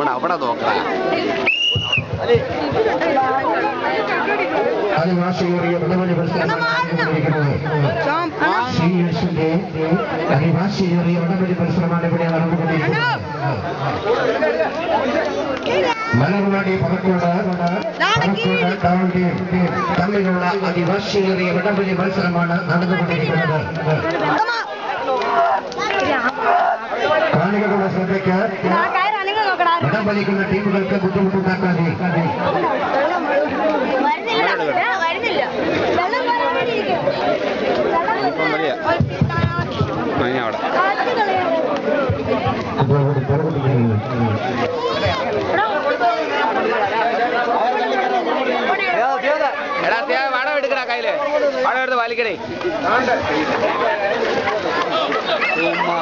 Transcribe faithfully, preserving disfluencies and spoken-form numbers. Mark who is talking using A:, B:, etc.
A: അവിടെ നോക്കാം.
B: ആദിവാസിയേറിയ വിളവെളി പരിശ്രമമാണ് ആദിവാസിയേറിയ വിളവെളി പരിശ്രമമാണ് ഇവിടെ നടന്നുകൊണ്ടിരിക്കുന്നത്. മലർവാടി പറക്കോട് പറക്കോട് ടൗൺ ടീം തമ്മിലുള്ള ആദിവാസിയേറിയ വിളവെളി മത്സരമാണ് നടന്നുകൊണ്ടിരിക്കുന്നത്. കാണികളുടെ ശ്രദ്ധയ്ക്ക് വടംവലിക്കുന്ന ടീമുകൾക്ക് ബുദ്ധിമുട്ടുണ്ടാക്കാതെ
A: വടം എടുക്കടാ കയ്യില്, വടം എടുത്ത് വലിക്കണേ.